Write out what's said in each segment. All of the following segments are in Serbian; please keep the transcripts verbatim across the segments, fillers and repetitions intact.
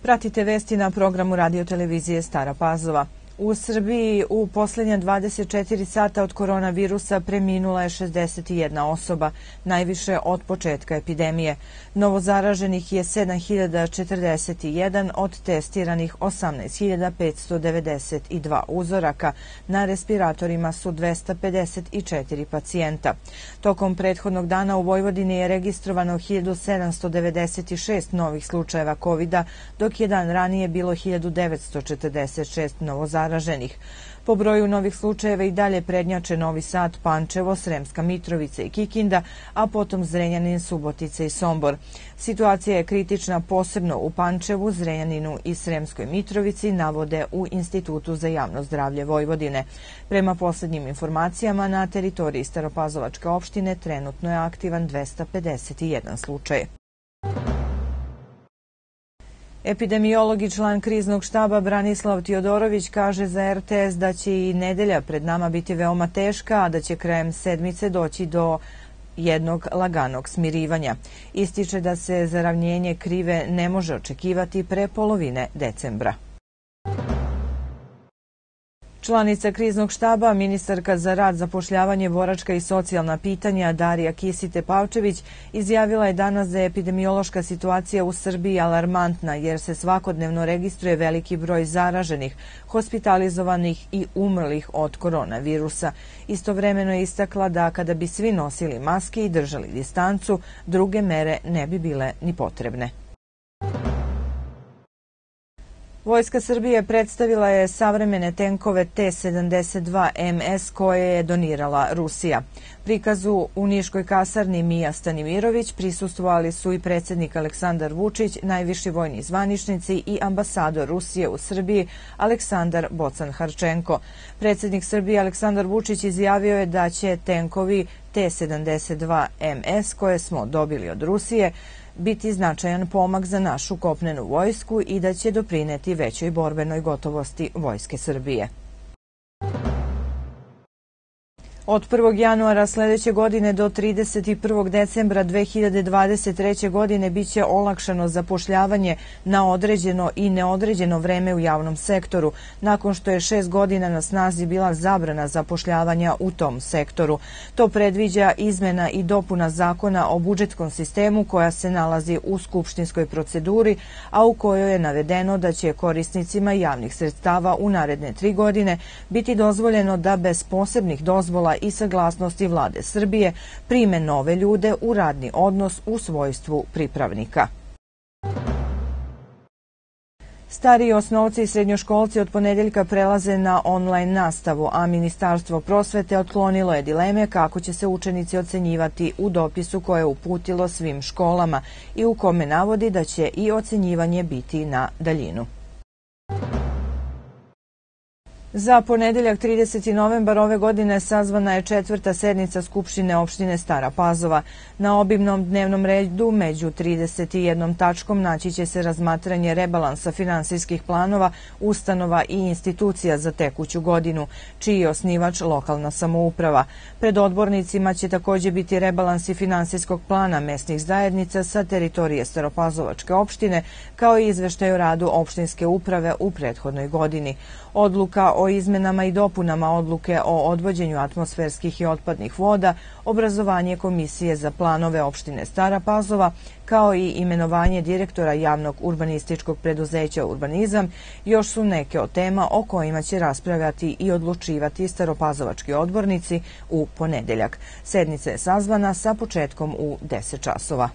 Pratite vesti na programu radiotelevizije Stara Pazova. U Srbiji u posljednja dvadeset četiri sata od koronavirusa preminula je šezdeset jedna osoba, najviše od početka epidemije. Novozaraženih je sedam hiljada četrdeset jedan od testiranih osamnaest hiljada petsto devedeset dva uzoraka. Na respiratorima su dvesta pedeset četiri pacijenta. Tokom prethodnog dana u Vojvodini je registrovano hiljadu sedamsto devedeset šest novih slučajeva kovida, dok je dan ranije bilo hiljadu devetsto četrdeset šest novozaraženih. Po broju novih slučajeva i dalje prednjače Novi Sad, Pančevo, Sremska Mitrovica i Kikinda, a potom Zrenjanin, Subotica i Sombor. Situacija je kritična posebno u Pančevu, Zrenjaninu i Sremskoj Mitrovici, navode u Institutu za javno zdravlje Vojvodine. Prema poslednjim informacijama, na teritoriji Staropazovačke opštine trenutno je aktivan dvesta pedeset jedan slučaj. Epidemiolog i član kriznog štaba Branislav Tiodorović kaže za R T S da će i nedelja pred nama biti veoma teška, a da će krajem sedmice doći do jednog laganog smirivanja. Ističe da se zaravnjenje krive ne može očekivati pre polovine decembra. Članica kriznog štaba, ministarka za rad, zapošljavanje, boračka i socijalna pitanja Darija Kisić-Tepavčević izjavila je danas da je epidemiološka situacija u Srbiji alarmantna jer se svakodnevno registruje veliki broj zaraženih, hospitalizovanih i umrlih od koronavirusa. Istovremeno je istakla da kada bi svi nosili maske i držali distancu, druge mere ne bi bile ni potrebne. Vojska Srbije predstavila je savremene tenkove T sedamdeset dva M S koje je donirala Rusija. Prikazu u Niškoj kasarni Mija Stanimirović prisustvovali su i predsjednik Aleksandar Vučić, najviši vojni zvaničnici i ambasador Rusije u Srbiji Aleksandar Bocan-Harčenko. Predsjednik Srbije Aleksandar Vučić izjavio je da će tenkovi T sedamdeset dva M S koje smo dobili od Rusije biti značajan pomak za našu kopnenu vojsku i da će doprineti većoj borbenoj gotovosti Vojske Srbije. Od prvog januara sledeće godine do trideset prvog decembra dve hiljade dvadeset treće. godine biće olakšano zapošljavanje na određeno i neodređeno vreme u javnom sektoru, nakon što je šest godina na snazi bila zabrana zapošljavanja u tom sektoru. To predviđa izmena i dopuna Zakona o budžetskom sistemu koja se nalazi u skupštinskoj proceduri, a u kojoj je navedeno da će korisnicima javnih sredstava u naredne tri godine biti dozvoljeno da bez posebnih dozvola i saglasnosti Vlade Srbije prime nove ljude u radni odnos u svojstvu pripravnika. Stariji osnovci i srednjoškolci od ponedeljka prelaze na online nastavu, a Ministarstvo prosvete otklonilo je dileme kako će se učenici ocenjivati u dopisu koje je uputilo svim školama i u kome navodi da će i ocenjivanje biti na daljinu. Za ponedeljak trideseti novembar ove godine sazvana je četvrta sednica Skupštine opštine Stara Pazova. Na obimnom dnevnom redu među trideset jednom tačkom naći će se razmatranje rebalansa finansijskih planova, ustanova i institucija za tekuću godinu, čiji je osnivač lokalna samouprava. Pred odbornicima će također biti rebalansi finansijskog plana mesnih zajednica sa teritorije Staropazovačke opštine, kao i izveštaj o radu opštinske uprave u prethodnoj godini. Odluka o izmenama i dopunama odluke o odvođenju atmosferskih i otpadnih voda, obrazovanje Komisije za planove opštine Stara Pazova, kao i imenovanje direktora javnog urbanističkog preduzeća Urbanizam, još su neke od tema o kojima će raspravljati i odlučivati staropazovački odbornici u ponedeljak. Sednica je sazvana sa početkom u deset časova.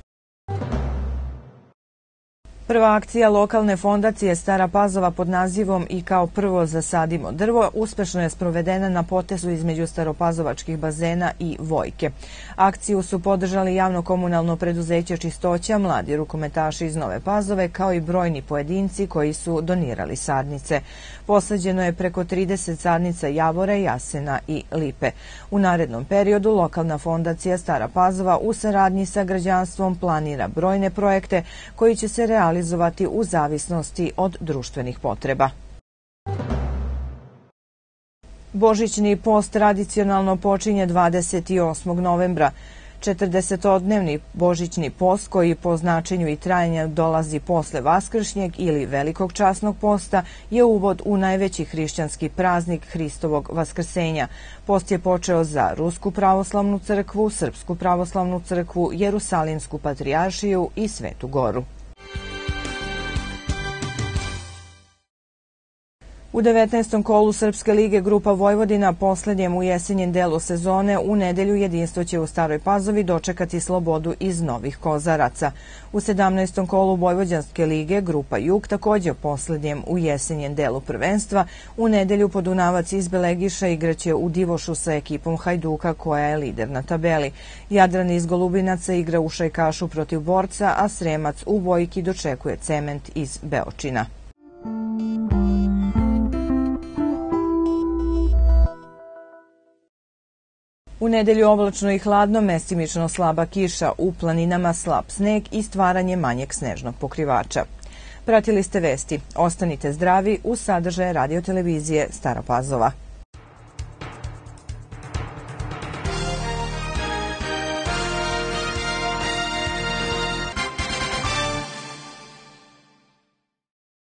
Prva akcija lokalne fondacije Stara Pazova pod nazivom I kao prvo zasadimo drvo uspešno je sprovedena na potezu između staropazovačkih bazena i Vojke. Akciju su podržali javno-komunalno preduzeće Čistoća, mladi rukometaši iz Nove Pazove, kao i brojni pojedinci koji su donirali sadnice. Posađeno je preko trideset sadnica javore, jasena i lipe. U narednom periodu lokalna fondacija Stara Pazova u saradnji sa građanstvom planira brojne projekte koji će se realizovati u zavisnosti od društvenih potreba. Božićni post tradicionalno počinje dvadeset osmog novembra. četrdesetodnevni božićni post, koji po značenju i trajanju dolazi posle Vaskršnjeg ili Velikog časnog posta, je uvod u najveći hrišćanski praznik Hristovog vaskrsenja. Post je počeo za Rusku pravoslavnu crkvu, Srpsku pravoslavnu crkvu, Jerusalimsku patrijaršiju i Svetu Goru. U devetnaestom kolu Srpske lige Grupa Vojvodina, poslednjem u jesenjem delu sezone, u nedelju jedinstvo će u Staroj Pazovi dočekati Slobodu iz Novih Kozaraca. U sedamnaestom kolu Vojvođanske lige Grupa Jug, takođe poslednjem u jesenjem delu prvenstva, u nedelju Podunavac iz Belegiša igraće u Divošu sa ekipom Hajduka, koja je lider na tabeli. Jadran iz Golubinaca igra u Šajkašu protiv Borca, a Sremac u Vojki dočekuje Cement iz Beočina. U nedelju oblačno i hladno, mestimično slaba kiša, u planinama slab sneg i stvaranje manjeg snežnog pokrivača. Pratili ste vesti. Ostanite zdravi uz sadržaje radio televizije Stara Pazova.